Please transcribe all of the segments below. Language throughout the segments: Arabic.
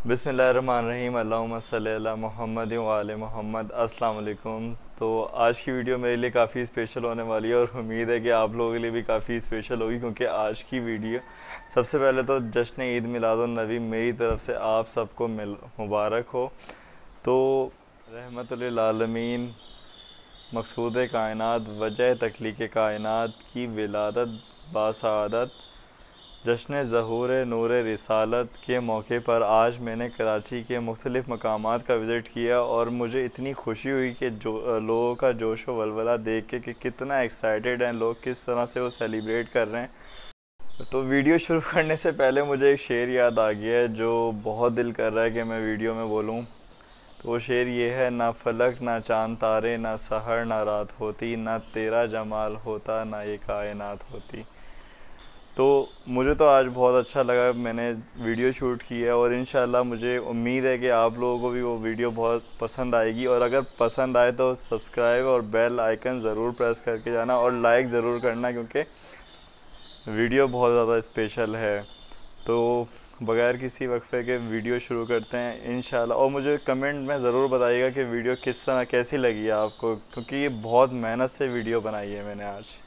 बिस्मिल्लाहिर्रहमानिर्रहीम अल्लाहुम्मा सल्ली अला मुहम्मद व आले मोहम्मद। अस्सलाम वालेकुम। तो आज की वीडियो मेरे लिए काफ़ी स्पेशल होने वाली है और उम्मीद है कि आप लोगों के लिए भी काफ़ी स्पेशल होगी, क्योंकि आज की वीडियो सबसे पहले तो जश्न ईद मिलादुन्नबी मेरी तरफ से आप सबको मुबारक हो। तो रहमतुल लिल आलमीन मकसूद कायनात वजह तख्लीक़ कायनात की विलादत बासआदत जश्न ज़हूर नूर रिसालत के मौके पर आज मैंने कराची के मुख्तलिफ़ मकामात का विज़िट किया और मुझे इतनी खुशी हुई कि लोगों का जोश व वलवला देख के कि कितना एक्साइटेड हैं लोग, किस तरह से वो सेलिब्रेट कर रहे हैं। तो वीडियो शुरू करने से पहले मुझे एक शेर याद आ गया है जो बहुत दिल कर रहा है कि मैं वीडियो में बोलूँ। तो वो शेर ये है, ना फलक ना चाँद तारे ना सहर ना रात होती, ना तेरा जमाल होता ना ये कायनात होती। तो मुझे तो आज बहुत अच्छा लगा, मैंने वीडियो शूट किया और इंशाल्लाह मुझे उम्मीद है कि आप लोगों को भी वो वीडियो बहुत पसंद आएगी। और अगर पसंद आए तो सब्सक्राइब और बेल आइकन ज़रूर प्रेस करके जाना और लाइक ज़रूर करना, क्योंकि वीडियो बहुत ज़्यादा स्पेशल है। तो बग़ैर किसी वक्फे के वीडियो शुरू करते हैं इंशाल्लाह। और मुझे कमेंट में ज़रूर बताइएगा कि वीडियो किस तरह कैसी लगी है आपको, क्योंकि ये बहुत मेहनत से वीडियो बनाई है मैंने आज।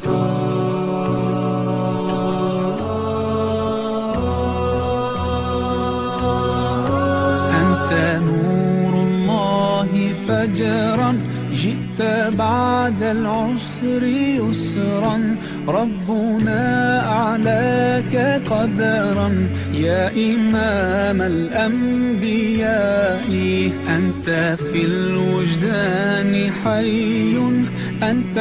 فجرا جئت بعد العسر يسرا ربنا أعلاك قدرا يا إمام الأنبياء أنت في الوجدان حي أنت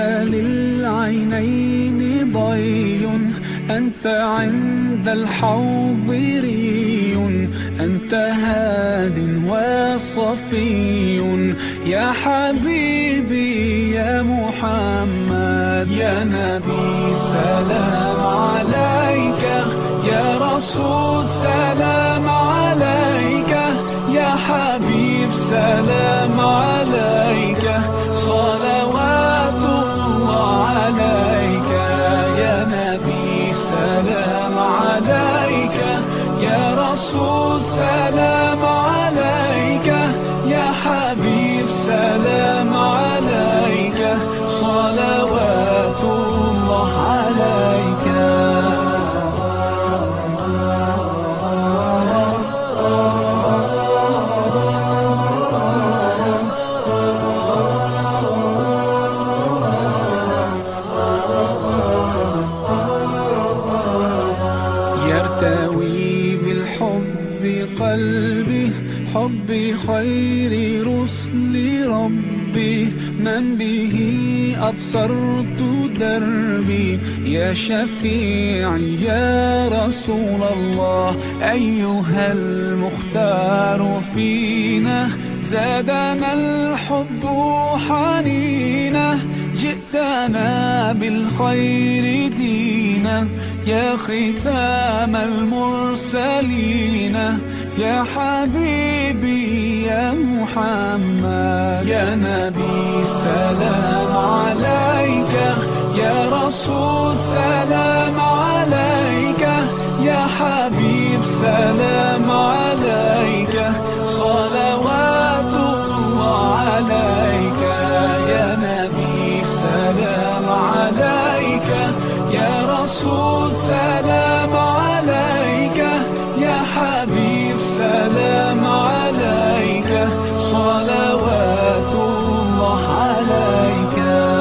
للعينين ضي أنت عند الحوض ري أنت هاد وصفي يا حبيبي يا محمد يا نبي سلام عليك يا رسول سلام عليك يا حبيب سلام عليك صلوات الله عليك يا نبي سلام عليك يا رسول سلام عليك يا حبيب سلام عليك صلوات الله عليك يرتوي بالحب قلبي حب خير رسل ربي من به أبصرت دربي يا شفيعي يا رسول الله أيها المختار فينا زادنا الحب حنينا جئتنا بالخير دينا يا ختام المرسلين يا حبيبي يا محمد يا نبي سلام عليك يا رسول سلام عليك يا حبيب سلام عليك صلوات الله عليك يا نبي سلام عليك يا رسول سلام عليك يا حبيب سلام عليك صلوات الله عليك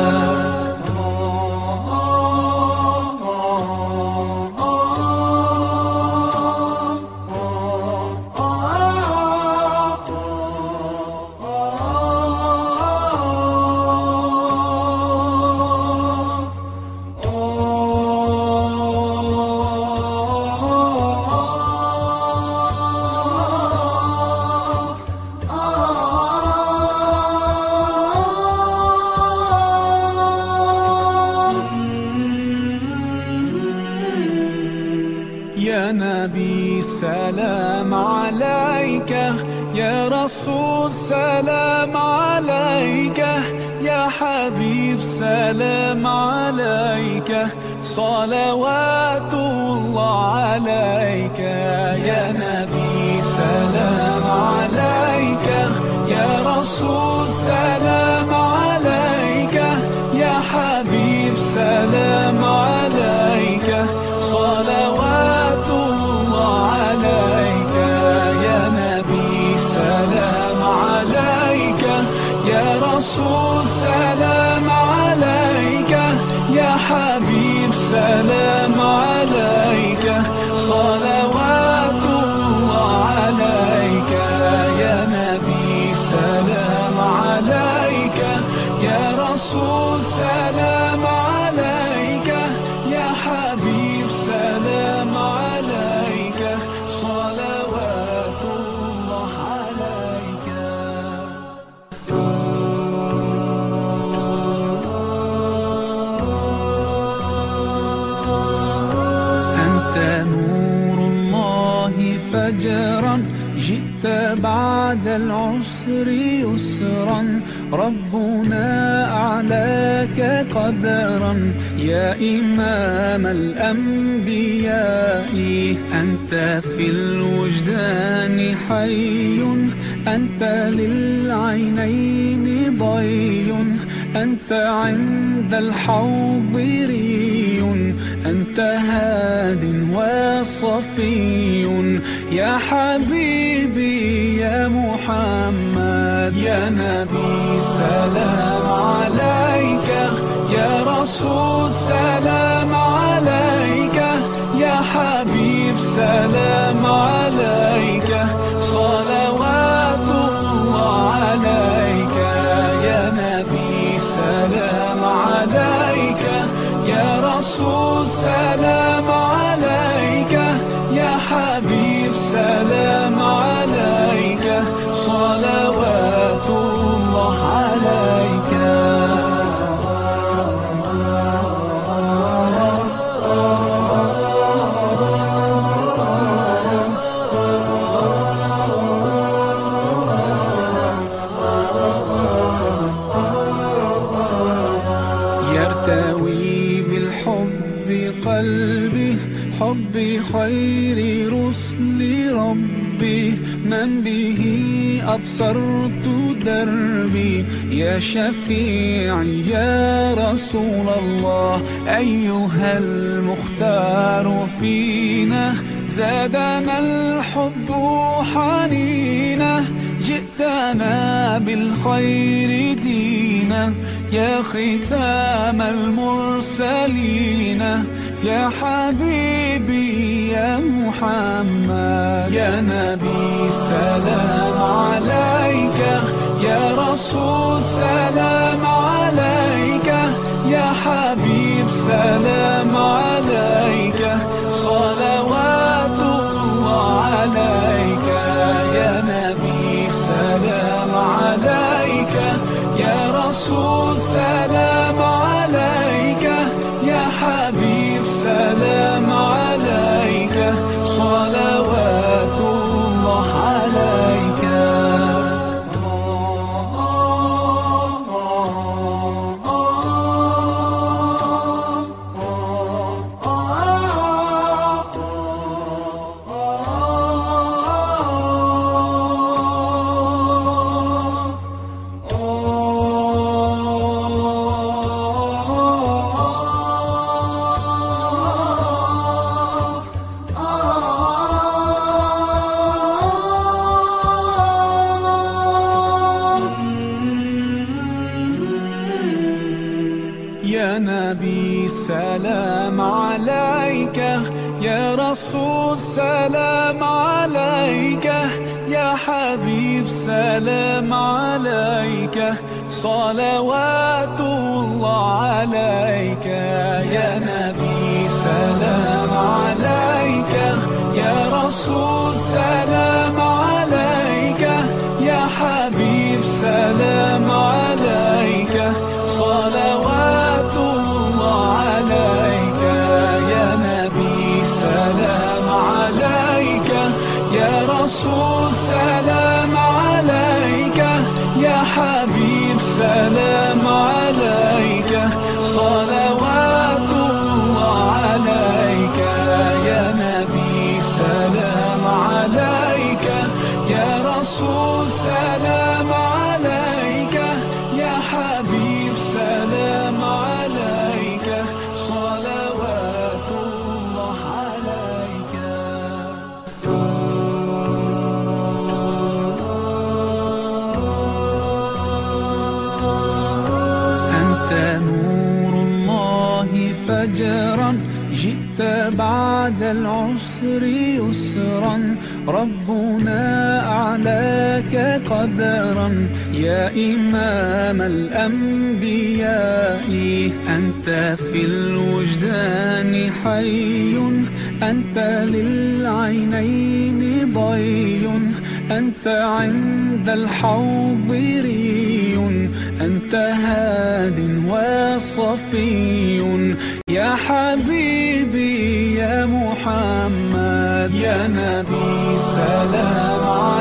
يا نبي سلام عليك يا رسول سلام عليك يا حبيب سلام عليك صلوات الله عليك يا نبي سلام جئت بعد العسر يسرا، ربنا أعلاك قدرا. يا إمام الأنبياء أنت في الوجدان حي، أنت للعينين ضي، أنت عند الحوض ري، أنت هاد وصفي. يا حبيبي يا محمد، يا نبي سلام عليك، يا رسول سلام عليك، يا حبيب سلام عليك، صلوات الله عليك. يا نبي سلام عليك، يا رسول سلام عليك، يا حبيب سلام عليك، صلوات الله عليك. يرتوي بالحب قلبي، حب خير رسل ربي، من به أبصرت دربي. يا شفيعي يا رسول الله، أيها المختار فينا، زادنا الحب حنينا، جئتنا بالخير دينا، يا ختام المرسلين، يا حبيبي يا محمد. يا نبي سلام عليك، يا رسول سلام عليك، يا حبيب سلام عليك، صلوات الله عليك. يا نبي سلام عليك، يا رسول سلام عليك، يا حبيب سلام عليك، صلوات الله عليك. يا نبي سلام عليك، يا رسول سلام عليك، يا حبيب سلام عليك، صلوات الله عليك. يا نبي سلام عليك، يا رسول سلام عليك، يا حبيب سلام عليك، صلوات الله عليك. يا نبي سلام عليك، يا رسول سلام عليك، يا حبيب سلام عليك، صلوات الله عليك. يا نبي سلام عليك، يا رسول سلام عليك، يا حبيب سلام عليك، صلوات الله عليك. أنت نور الله فجرا، جئت بعد العسر يسرا، ربنا أعلاك قدرا. يا إمام الأنبياء أنت في الوجدان حي، أنت للعينين ضي، أنت عند الحوض ري، أنت هاد وصفي. يا حبيبي يا محمد، يا نبي سلام عليك.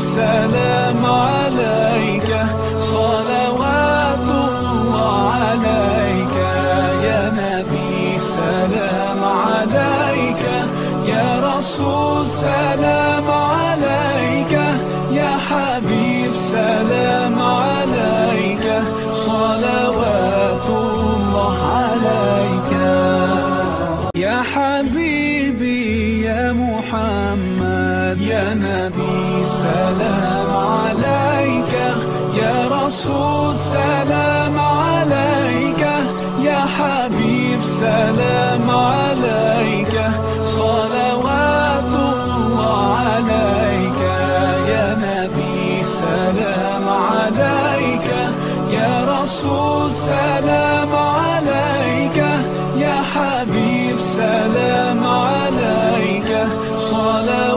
سلام عليك صلوات الله عليك يا نبي سلام عليك يا رسول سلام عليك يا حبيب سلام عليك صلوات الله عليك يا حبيبي يا محمد يا نبي سلام عليك يا رسول سلام عليك يا حبيب سلام عليك صلوات الله عليك يا نبي سلام عليك يا رسول سلام عليك يا حبيب سلام عليك صلوات